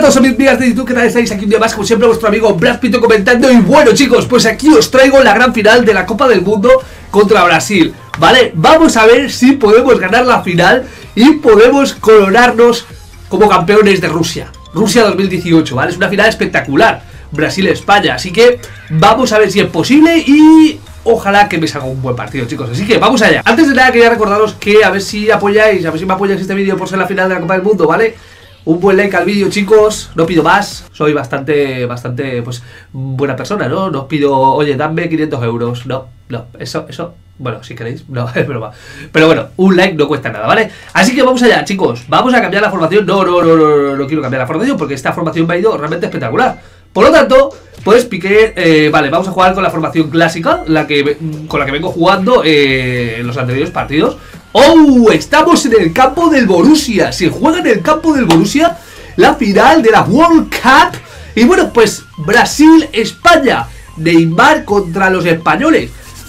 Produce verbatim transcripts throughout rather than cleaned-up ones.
a todos mis amigas de YouTube, ¿qué tal estáis? Aquí un día más, como siempre, vuestro amigo Brad Pito comentando. Y bueno, chicos, pues aquí os traigo la gran final de la Copa del Mundo contra Brasil, ¿vale? Vamos a ver si podemos ganar la final y podemos coronarnos como campeones de Rusia Rusia dos mil dieciocho, ¿vale? Es una final espectacular, Brasil-España, así que vamos a ver si es posible y ojalá que me salga un buen partido, chicos. Así que vamos allá. Antes de nada quería recordaros que a ver si apoyáis, a ver si me apoyáis este vídeo por ser la final de la Copa del Mundo, ¿vale? Un buen like al vídeo, chicos, no pido más. Soy bastante, bastante, pues, buena persona, ¿no? No os pido, oye, dame quinientos euros. No, no, eso, eso, bueno, si queréis, no, es broma. Pero bueno, un like no cuesta nada, ¿vale? Así que vamos allá, chicos. Vamos a cambiar la formación. No, no, no, no, no, no quiero cambiar la formación porque esta formación me ha ido realmente espectacular. Por lo tanto, pues Piqué, eh, vale, vamos a jugar con la formación clásica, la que, con la que vengo jugando eh, en los anteriores partidos. ¡Oh! Estamos en el campo del Borussia. Se juega en el campo del Borussia la final de la World Cup. Y bueno, pues Brasil-España. Neymar contra los españoles.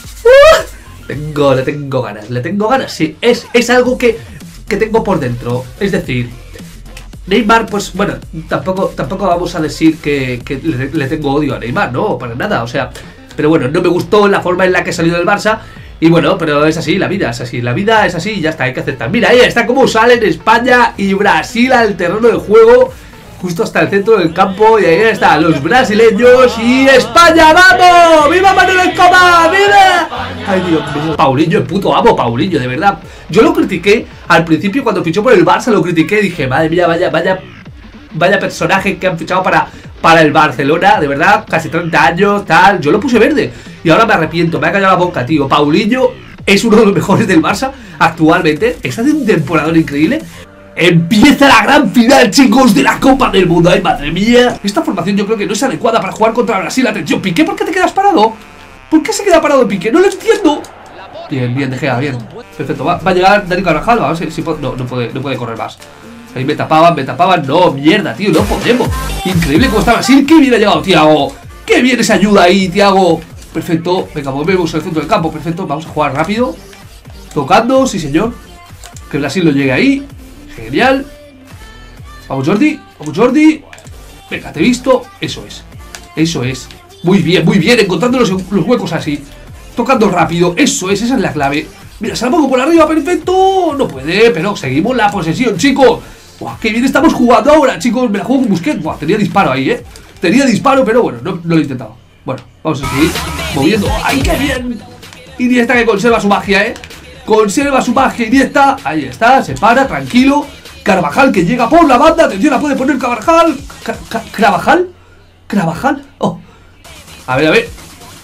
¡Uh! Tengo, le tengo ganas, le tengo ganas. Sí, es, es algo que, que tengo por dentro. Es decir, Neymar, pues bueno, tampoco, tampoco vamos a decir que, que le, le tengo odio a Neymar, no, para nada. O sea, pero bueno, no me gustó la forma en la que salió del Barça. Y bueno, pero es así, la vida es así, la vida es así y ya está, hay que aceptar. Mira, ahí está como salen España y Brasil al terreno de juego, justo hasta el centro del campo. Y ahí están los brasileños y España, ¡vamos! ¡Viva Manuel Escobar! ¡Viva! Ay, Dios mío, Paulinho, el puto amo Paulinho, de verdad. Yo lo critiqué al principio cuando fichó por el Barça, lo critiqué y dije, madre mía, vaya, vaya, vaya personaje que han fichado para... para el Barcelona, de verdad, casi treinta años, tal, yo lo puse verde. Y ahora me arrepiento, me ha callado la boca, tío. Paulinho es uno de los mejores del Barça actualmente. Está haciendo un temporador increíble. Empieza la gran final, chicos, de la Copa del Mundo. Ay, madre mía. Esta formación yo creo que no es adecuada para jugar contra Brasil. Atención, Piqué, ¿por qué te quedas parado? ¿Por qué se queda parado Piqué? No lo entiendo. Bien, bien, De Gea, bien. Perfecto, va, va a llegar Dani Carvajal. Vamos a ver si, si no, no, puede, no puede correr más. Ahí me tapaban, me tapaban. No, mierda, tío, no podemos. Increíble cómo está Brasil. Qué bien ha llegado, Thiago. Qué bien esa ayuda ahí, Thiago. Perfecto, venga, volvemos al centro del campo. Perfecto, vamos a jugar rápido. Tocando, sí señor. Que Brasil no llegue ahí. Genial. Vamos Jordi, vamos Jordi. Venga, te he visto, eso es. Eso es, muy bien, muy bien. Encontrando los, los huecos así. Tocando rápido, eso es, esa es la clave. Mira, se la pongo por arriba, perfecto. No puede, pero seguimos la posesión, chicos. Buah, qué bien estamos jugando ahora, chicos. Me la juego con Busquets. Buah, tenía disparo ahí, eh. Tenía disparo, pero bueno, no, no lo he intentado. Bueno, vamos a seguir moviendo. ¡Ay, qué bien! Iniesta que conserva su magia, eh. Conserva su magia, Iniesta. Ahí está, se para, tranquilo. Carvajal que llega por la banda. Atención, la puede poner Carvajal. ¿Carvajal? ¿Carvajal? Oh. A ver, a ver.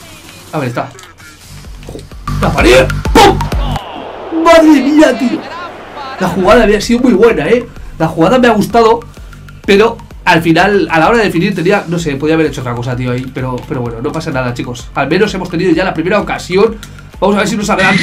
A ver, está. ¡La pared! ¡Pum! ¡Madre mía, tío! La jugada había sido muy buena, ¿eh? La jugada me ha gustado, pero al final, a la hora de definir, tenía... No sé, podía haber hecho otra cosa, tío, ahí. Pero, pero bueno, no pasa nada, chicos. Al menos hemos tenido ya la primera ocasión. Vamos a ver si nos adelanta.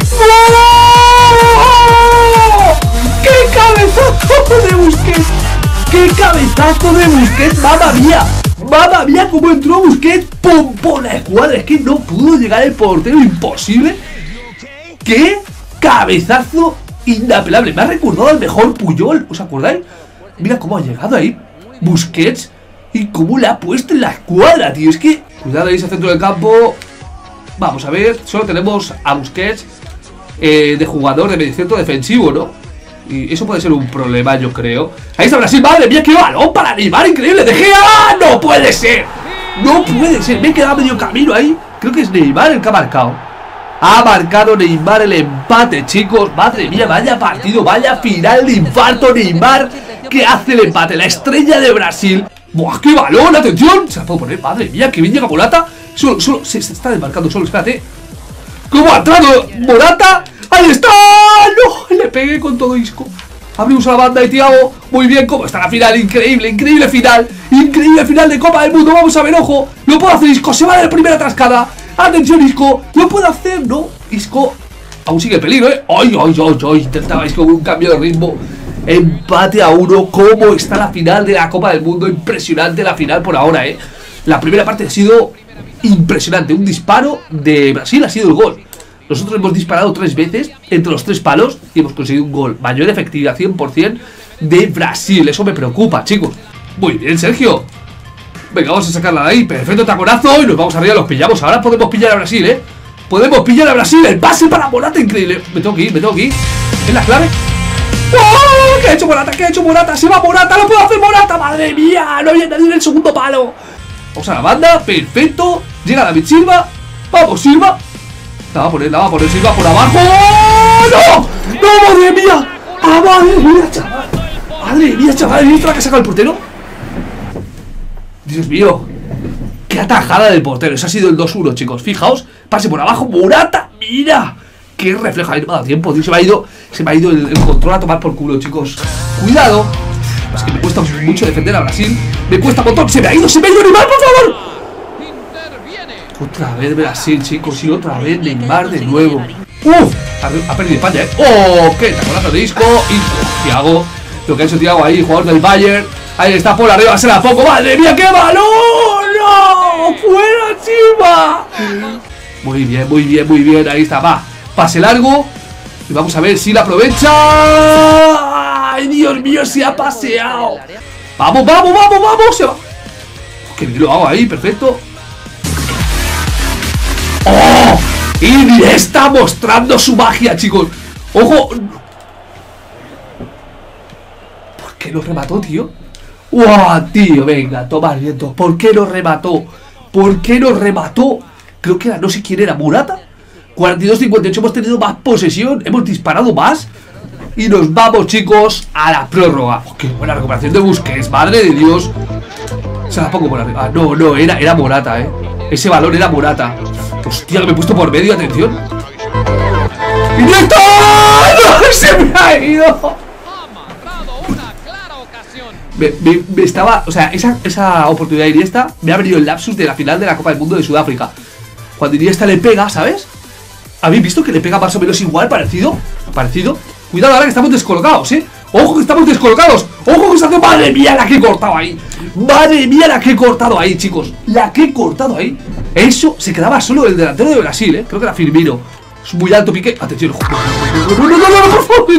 ¡Oh! ¡Qué cabezazo de Busquets! ¡Qué cabezazo de Busquets! ¡Mamma mía! ¡Mamma mía! ¿Cómo entró Busquets? ¡Pum! ¡Pum! La escuadra. Es que no pudo llegar el portero. Imposible. ¡Qué cabezazo inapelable! Me ha recordado al mejor Puyol. ¿Os acordáis? Mira cómo ha llegado ahí Busquets y cómo le ha puesto en la escuadra, tío. Es que... Cuidado ahí ese centro del campo. Vamos a ver. Solo tenemos a Busquets eh, de jugador de mediocentro defensivo, ¿no? Y eso puede ser un problema, yo creo. Ahí está Brasil. ¡Madre mía, qué balón para Neymar! ¡Increíble! ¡De Gea! ¡No puede ser! ¡No puede ser! Me he quedado medio camino ahí. Creo que es Neymar el que ha marcado. Ha marcado Neymar el empate, chicos. Madre mía, vaya partido, vaya final de infarto. Neymar que hace el empate, la estrella de Brasil. ¡Buah, qué balón! ¡Atención! Se la puedo poner, madre mía, que bien llega Morata. Solo, solo, se, se está desmarcando solo, espérate. ¿Cómo ha entrado Morata? ¡Ahí está! ¡No! Le pegué con todo Isco. Abrimos la banda de Thiago. Muy bien, ¿cómo está la final? Increíble, increíble final. Increíble final de Copa del Mundo. Vamos a ver, ojo. Lo puede hacer Isco, se va de la primera trascada. Atención, Isco, lo puede hacer, ¿no? Isco aún sigue en peligro, ¿eh? ¡Ay, ay, ay, ay! Intentaba Isco con un cambio de ritmo. Empate a uno. ¿Cómo está la final de la Copa del Mundo? Impresionante la final por ahora, ¿eh? La primera parte ha sido impresionante. Un disparo de Brasil ha sido el gol. Nosotros hemos disparado tres veces entre los tres palos y hemos conseguido un gol. Mayor efectividad cien por cien de Brasil. Eso me preocupa, chicos. Muy bien, Sergio. Venga, vamos a sacarla de ahí. Perfecto, taconazo. Y nos vamos arriba, los pillamos. Ahora podemos pillar a Brasil, ¿eh? Podemos pillar a Brasil. El pase para Morata, increíble. Me tengo que ir, me tengo que ir. Es la clave. ¡Oh! ¿Qué ha hecho Morata? ¿Qué ha hecho Morata? Se va Morata, lo puede hacer Morata. Madre mía, no había nadie en el segundo palo. Vamos a la banda, perfecto. Llega David Silva. Vamos, Silva. La va a poner, la va a poner Silva por abajo. ¡No! ¡No, madre mía! ¡Ah, madre mía, chaval! Madre mía, chaval, ¿has visto la que ha sacado el portero? Dios mío. Qué atajada del portero. Ese ha sido el dos uno, chicos. Fijaos, pase por abajo, Morata. Mira. Qué reflejo. Ahí no me ha dado tiempo, tío. Se me ha ido, se me ha ido el, el control a tomar por culo, chicos. Cuidado. Es que me cuesta mucho defender a Brasil. Me cuesta un montón. Se me ha ido, se me ha ido Neymar, por favor. Otra vez Brasil, chicos. Y otra vez Neymar de nuevo. Uf. Ha, ha perdido España, eh. Oh, qué taconazo de disco. Y Thiago. Lo que ha hecho Thiago ahí, jugador del Bayern. Ahí está por arriba, se la poco. ¡Madre mía, qué balón! ¡No! ¡Fuera, Silva! Muy bien, muy bien, muy bien. Ahí está, va. Pase largo. Y vamos a ver si la aprovecha. ¡Ay, Dios mío! Se ha paseado. ¡Vamos, vamos, vamos, vamos! Se va. ¡Qué bien lo hago ahí! Perfecto. ¡Oh! Y está mostrando su magia, chicos. ¡Ojo! ¿Por qué no remató, tío? ¡Wow, tío! Venga, toma viento. ¿Por qué no remató? ¿Por qué no remató? Creo que era, no sé quién era, Morata. cuarenta y dos cincuenta y ocho, hemos tenido más posesión, hemos disparado más. Y nos vamos, chicos, a la prórroga. Oh, ¡qué buena recuperación de Busquets! ¡Madre de Dios! Se la pongo por arriba. Ah, no, no, era, era Morata, eh. Ese balón era Morata. Hostia, que me he puesto por medio, atención. ¡Directo! ¡No! ¡Se me ha ido! Me, me, me estaba, o sea, esa, esa oportunidad de Iniesta me ha venido el lapsus de la final de la Copa del Mundo de Sudáfrica. Cuando Iniesta le pega, ¿sabes? ¿Habéis visto que le pega más o menos igual, parecido? Parecido. Cuidado ahora que estamos descolocados, ¿eh? ¡Ojo que estamos descolocados! ¡Ojo que se hace! ¡Madre mía la que he cortado ahí! ¡Madre mía la que he cortado ahí, chicos! La que he cortado ahí. Eso se quedaba solo el delantero de Brasil, ¿eh? Creo que era Firmino. Es muy alto, Piqué. Atención. ¡No, no, no, no, no, por favor!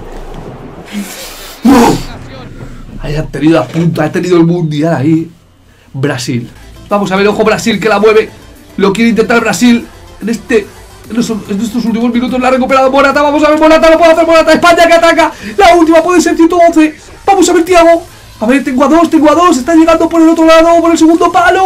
¡No! Ahí ha tenido a punto, ha tenido el mundial ahí. Brasil. Vamos a ver, ojo, Brasil que la mueve. Lo quiere intentar Brasil. En este. En estos, en estos últimos minutos la ha recuperado Morata. Vamos a ver, Morata, lo puede hacer Morata. España que ataca. La última puede ser ciento once. Vamos a ver, Thiago. A ver, tengo a dos, tengo a dos. Está llegando por el otro lado, por el segundo palo.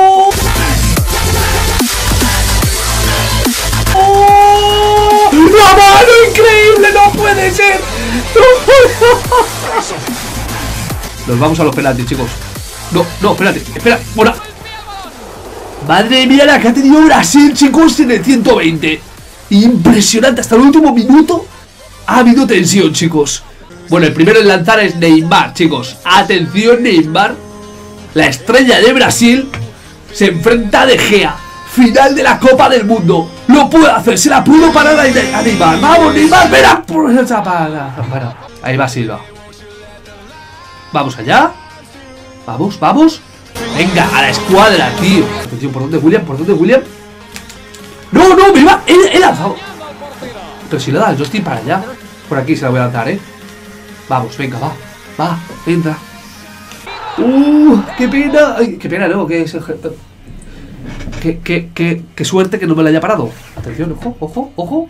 ¡Oh! ¡La mano increíble! ¡No puede ser! ¡No puede ser! Nos vamos a los penaltis, chicos. No, no, espérate, espera, Mora. Madre mía la que ha tenido Brasil, chicos, en el ciento veinte. Impresionante, hasta el último minuto ha habido tensión, chicos. Bueno, el primero en lanzar es Neymar, chicos. Atención, Neymar. La estrella de Brasil se enfrenta a De Gea. Final de la Copa del Mundo. Lo puede hacer, se la pudo parar a Neymar. Vamos, Neymar, verá. Ahí va Silva. Vamos allá. Vamos, vamos. Venga, a la escuadra, tío. Atención, ¿por dónde William? ¿Por dónde William? No, no, me va. He, he lanzado. Pero si le da el Justin para allá. Por aquí se la voy a lanzar, eh. Vamos, venga, va. Va, entra. Uh, qué pena. Ay, qué pena, no, que es el... Qué, qué, qué, qué suerte que no me la haya parado. Atención, ojo, ojo, ojo.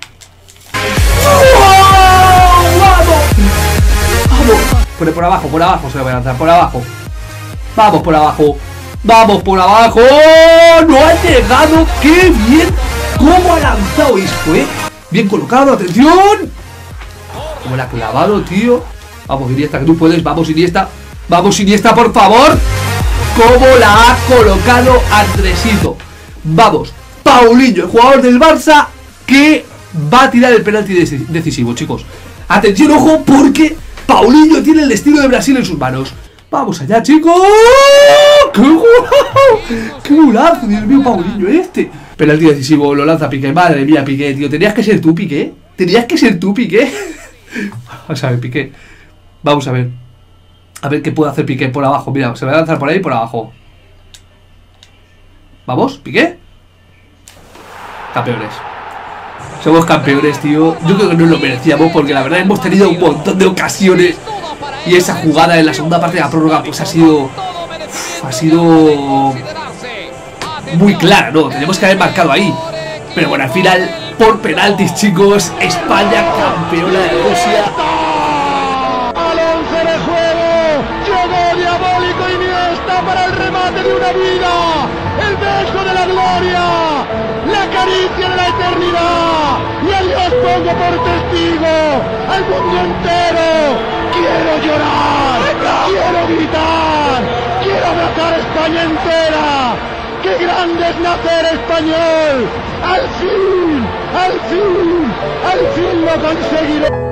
¡Oh! ¡Vamos! ¡Vamos! Por, por abajo, por abajo se la voy a lanzar, por abajo. Vamos por abajo. Vamos por abajo. No ha llegado. ¡Qué bien! ¿Cómo ha lanzado esto, eh? Bien colocado, atención. Como la ha clavado, tío. Vamos, Iniesta, que tú puedes. Vamos, Iniesta. Vamos, Iniesta, por favor. ¿Cómo la ha colocado Andresito? Vamos. Paulinho, el jugador del Barça, que va a tirar el penalti decisivo, chicos. Atención, ojo, porque Paulinho tiene el destino de Brasil en sus manos. Vamos allá, chicos. ¡Qué golazo! ¡Qué golazo! Dios mío, Paulinho este. Penalti decisivo, lo lanza Piqué. Madre mía, Piqué, tío. Tenías que ser tú, Piqué. Tenías que ser tú, Piqué. Vamos a ver, Piqué. Vamos a ver. A ver qué puede hacer Piqué por abajo. Mira, se va a lanzar por ahí por abajo. Vamos, Piqué. Campeones. Somos campeones, tío. Yo creo que no lo merecíamos porque la verdad hemos tenido un montón de ocasiones. Y esa jugada en la segunda parte de la prórroga pues ha sido ha sido muy clara, ¿no? Tenemos que haber marcado ahí. Pero bueno, al final, por penaltis, chicos, España campeona de Rusia. Al once de juego, llegó diabólico Iniesta para el remate de una vida, el beso de la gloria, la caricia de la eternidad. Y a Dios pongo por testigo, al mundo entero. Quiero llorar, quiero gritar, quiero abrazar España entera. ¡Qué grande es nacer español! ¡Al fin! ¡Al fin! ¡Al fin lo conseguiré!